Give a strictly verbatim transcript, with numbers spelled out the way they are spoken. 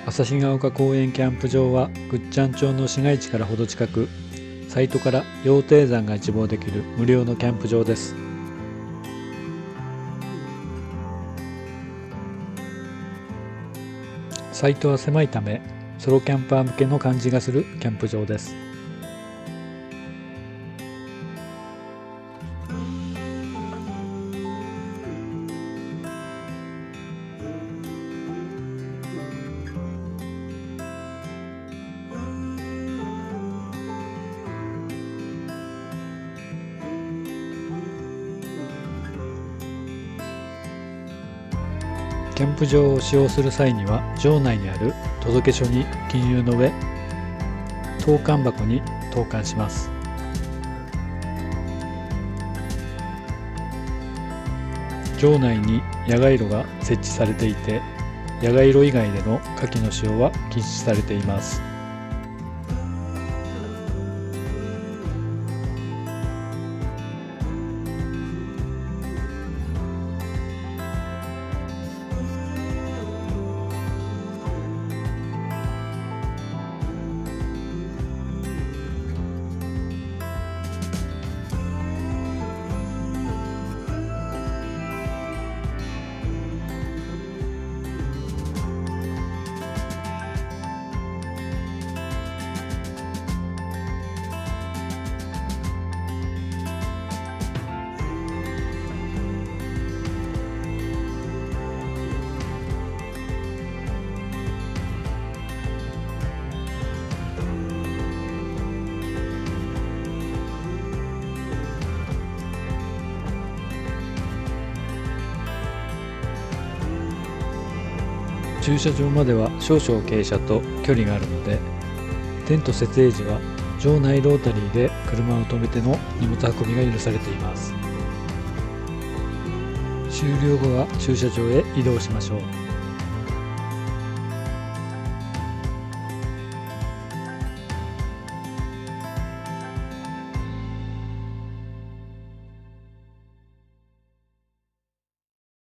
旭ヶ丘公園キャンプ場は倶知安町の市街地からほど近く、サイトから羊蹄山が一望できる無料のキャンプ場です。サイトは狭いためソロキャンパー向けの感じがするキャンプ場です。キャンプ場を使用する際には、場内にある届書に記入の上、投函箱に投函します。場内に野外炉が設置されていて、野外炉以外での火器の使用は禁止されています。駐車場までは少々傾斜と距離があるので、テント設営時は場内ロータリーで車を止めての荷物運びが許されています。終了後は駐車場へ移動しましょう。